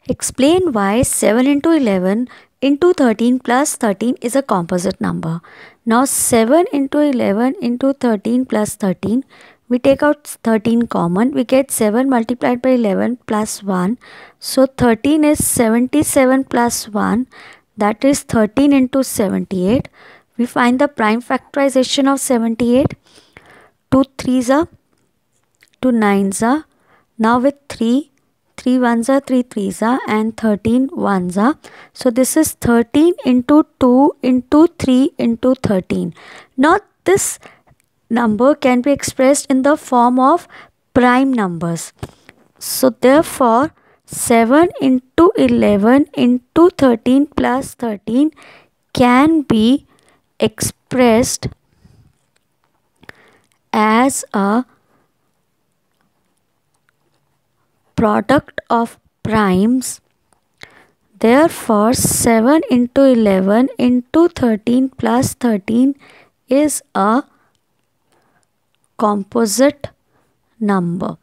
Explain why 7 into 11 into 13 plus 13 is a composite number. Now 7 into 11 into 13 plus 13, we take out 13 common, we get 7 multiplied by 11 plus 1. So 13 is 77 plus 1, that is 13 into 78. We find the prime factorization of 78. 2 3s are, 2 9s are. Now with 3 1s are, 3 3s are, and 13 1s are. So this is 13 into 2 into 3 into 13. Now this number can be expressed in the form of prime numbers. So therefore 7 into 11 into 13 plus 13 can be expressed as a product of primes. Therefore 7 into 11 into 13 plus 13 is a composite number.